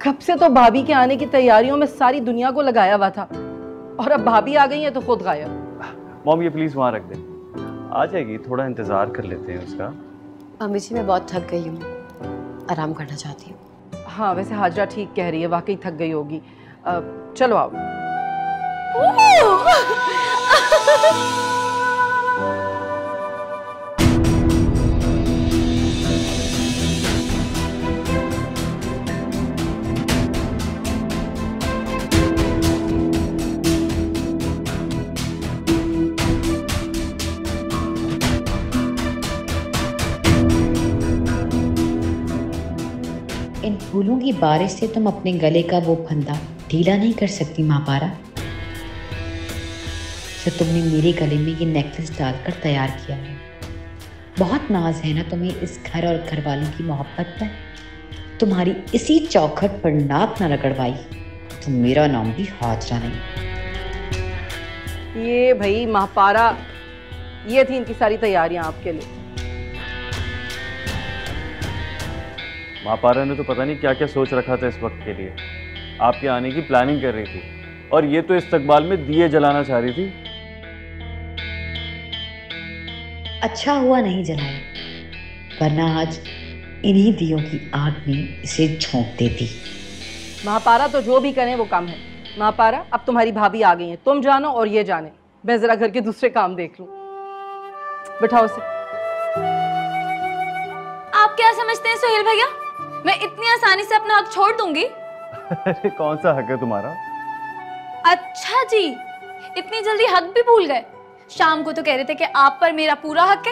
कब से तो भाभी के आने की तैयारियों में सारी दुनिया को लगाया हुआ था, और अब भाभी आ गई है तो खुद गायब। मॉम ये प्लीज वहां रख दे, आ जाएगी, थोड़ा इंतजार कर लेते हैं उसका। अम्मी जी मैं बहुत थक गई हूँ, आराम करना चाहती हूँ। हाँ वैसे हाजरा ठीक कह रही है, वाकई थक गई होगी। चलो आओ। इन फूलों की बारिश से तुम अपने गले का वो फंदा ढीला नहीं कर सकती महापारा, जो तुमने मेरे गले में ये नेकलेस डालकर तैयार किया है। बहुत नाज है ना तुम्हें इस घर और घर वालों की मोहब्बत पर। तुम्हारी इसी चौखट पर नाक न रगड़वाई तो मेरा नाम भी हाजरा नहीं। ये भाई महापारा, ये थी इनकी सारी तैयारियां आपके लिए। महापारा ने तो पता नहीं क्या क्या सोच रखा था इस वक्त के लिए, आपके आने की प्लानिंग कर रही थी, और ये तो इस्तकबाल में दिए जलाना चाह रही थी। अच्छा हुआ नहीं जलाया, वरना आज इन्हीं दियों की आग में इसे झोंक देती। महापारा तो जो भी करें वो कम है। महापारा अब तुम्हारी भाभी आ गई है, तुम जानो और ये जाने, मैं जरा घर के दूसरे काम देख लूं। बिठाओ से। आप क्या समझते हैं सुहेल भैया, मैं इतनी आसानी से अपना हक छोड़ दूंगी? अरे कौन सा हक है तुम्हारा? अच्छा जी, इतनी जल्दी हक भी भूल गए? शाम को तो कह रहे थे कि आप पर मेरा पूरा हक है।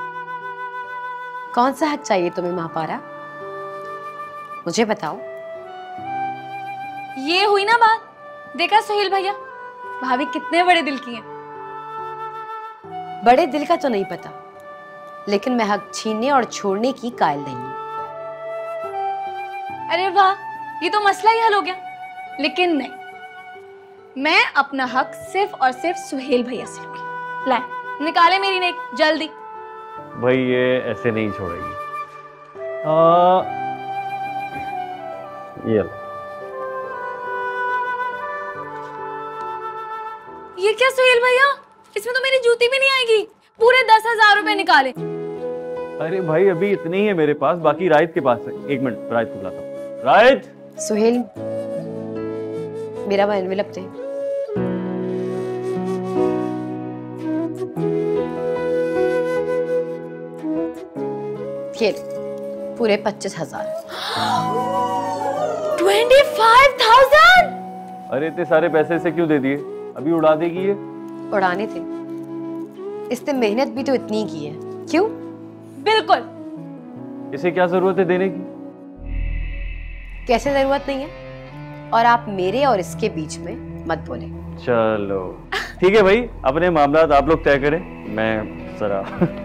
कौन सा हक चाहिए तुम्हें महापारा, मुझे बताओ। ये हुई ना बात, देखा सुहेल भैया, भाभी कितने बड़े दिल की हैं। बड़े दिल का तो नहीं पता, लेकिन मैं हक छीनने और छोड़ने की कायल नहीं हूं। अरे वाह, ये तो मसला ही हल हो गया। लेकिन नहीं, मैं अपना हक सिर्फ और सिर्फ सुहेल भैया से लूंगी। लाए निकाले मेरी नेक जल्दी। भाई ये ऐसे नहीं छोड़ेगी। ये ये क्या सुहेल भैया, इसमें तो मेरी जूती भी नहीं आएगी। पूरे 10,000 रुपए निकाले। अरे भाई अभी इतनी ही है मेरे पास, बाकी राहित के पास है। एक मिनट राहित को बुलाता हूँ। राहित। सुहेल, मेरा वो एनवेलप दे। ये पूरे 25,000। 25,000? अरे इतने सारे पैसे से क्यों दे दिए, अभी उड़ा देगी ये। उड़ाने थे, इसने मेहनत भी तो इतनी की है, क्यों? बिल्कुल। इसे क्या जरूरत है देने की? कैसे जरूरत नहीं है, और आप मेरे और इसके बीच में मत बोले। चलो ठीक है भाई, अपने मामलात आप लोग तय करें, मैं जरा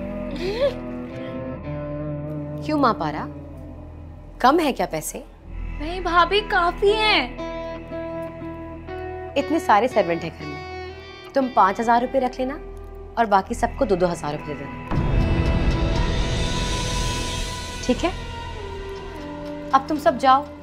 क्यों महापारा, कम है क्या पैसे? नहीं भाभी, काफी हैं। इतने सारे सर्वेंट है घर में, तुम 5,000 रुपए रख लेना और बाकी सबको 2-2 हजार रुपए दे देना, ठीक है? अब तुम सब जाओ,